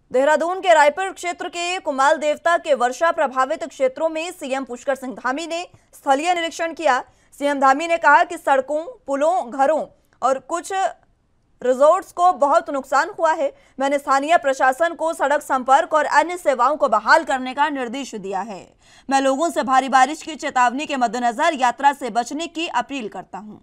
देहरादून के रायपुर क्षेत्र के कुमाल देवता के वर्षा प्रभावित क्षेत्रों में सीएम पुष्कर सिंह धामी ने स्थलीय निरीक्षण किया। सीएम धामी ने कहा कि सड़कों, पुलों, घरों और कुछ रिजॉर्ट्स को बहुत नुकसान हुआ है। मैंने स्थानीय प्रशासन को सड़क संपर्क और अन्य सेवाओं को बहाल करने का निर्देश दिया है। मैं लोगों से भारी बारिश की चेतावनी के मद्देनजर यात्रा से बचने की अपील करता हूं।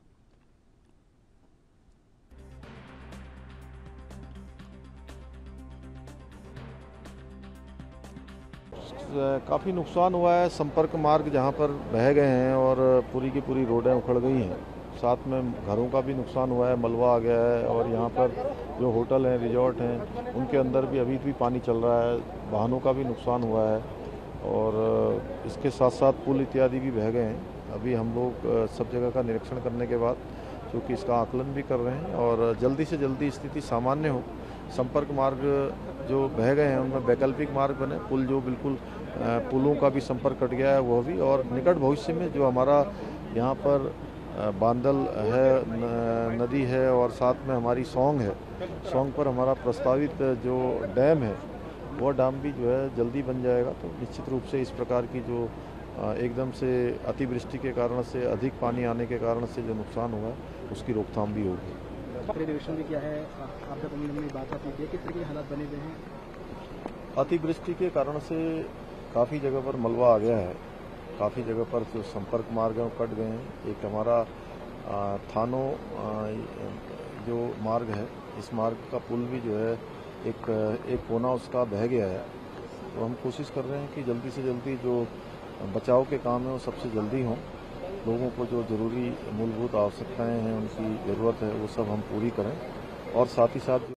काफ़ी नुकसान हुआ है। संपर्क मार्ग जहाँ पर बह गए हैं और पूरी की पूरी रोडें उखड़ गई हैं। साथ में घरों का भी नुकसान हुआ है, मलबा आ गया है और यहाँ पर जो होटल हैं, रिजॉर्ट हैं, उनके अंदर भी अभी भी पानी चल रहा है। वाहनों का भी नुकसान हुआ है और इसके साथ साथ पुल इत्यादि भी बह गए हैं। अभी हम लोग सब जगह का निरीक्षण करने के बाद क्योंकि इसका आकलन भी कर रहे हैं और जल्दी से जल्दी स्थिति सामान्य हो। संपर्क मार्ग जो बह गए हैं उनमें वैकल्पिक मार्ग बने, पुल जो बिल्कुल पुलों का भी संपर्क कट गया है वो भी, और निकट भविष्य में जो हमारा यहाँ पर बांदल है, नदी है और साथ में हमारी सौंग है, सौंग पर हमारा प्रस्तावित जो डैम है वो डैम भी जो है जल्दी बन जाएगा। तो निश्चित रूप से इस प्रकार की जो एकदम से अतिवृष्टि के कारण से अधिक पानी आने के कारण से जो नुकसान हुआ है उसकी रोकथाम भी होगी। निरीक्षण भी किया है, आपदा प्रबंधन में बात आपने किया, किस तरह के हालात बने हुए हैं? अतिवृष्टि के कारण से काफ़ी जगह पर मलबा आ गया है, काफ़ी जगह पर जो संपर्क मार्ग हैं कट गए हैं। एक हमारा थानों जो मार्ग है, इस मार्ग का पुल भी जो है एक कोना उसका बह गया है। तो हम कोशिश कर रहे हैं कि जल्दी से जल्दी जो बचाव के काम है वो सबसे जल्दी हों। लोगों को जो ज़रूरी मूलभूत आवश्यकताएं हैं, उनकी ज़रूरत है, वो सब हम पूरी करें और साथ ही साथ